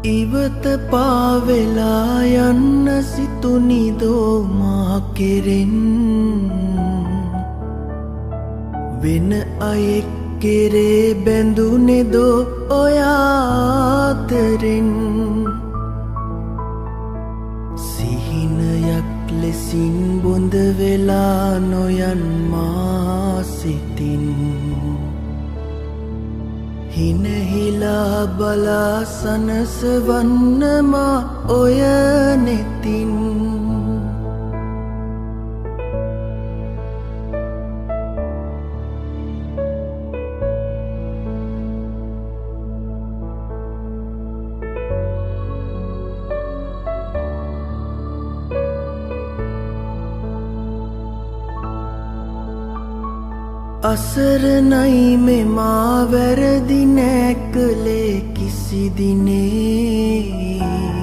ඉවත පාවෙලා යන්න සිතුනිදෝ මා කෙරෙන් වෙන අයෙක් කෙරේ බැඳුනෙදෝ ඔයාතරෙන් සිහිනයක් ලෙසින් බොඳ වෙලා නොයන් මා සිතින් හිනහිලා බලා සනසවන්නමා ඔය නෙතින් අසරණයි මෙමා වැරදි නෑ කළේ කිසි දිනේ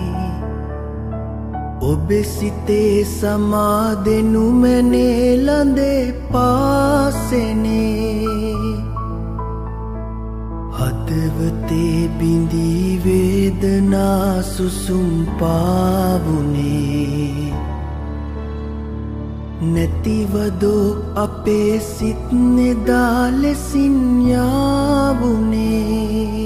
ඔබේ සිතේ සමාදෙනු මැනේ ළඳේ පාසෙනේ හදවතේ බිඳී වේදනා සුසුම් පාවුනේ නැතිවදෝ අපේ සිත් නෙදා ලෙසින් යාවුනේ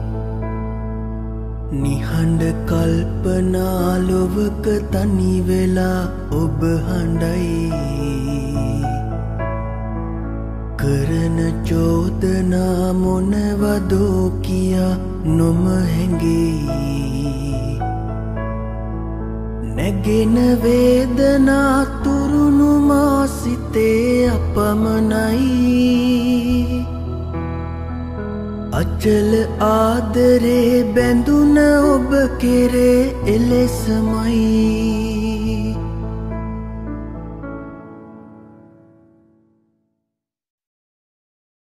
නිහඬ කල්පනා ලොවක තනි වෙලා ඔබ හඬයි කරන චෝදනා මොනවදෝ කියා නොම හැඟේ නැගෙන වේදනා තුරුණු මා සිතේ අපමණයි අචල ආදරේ බැඳුන ඔබ කෙරේ එලෙසමයි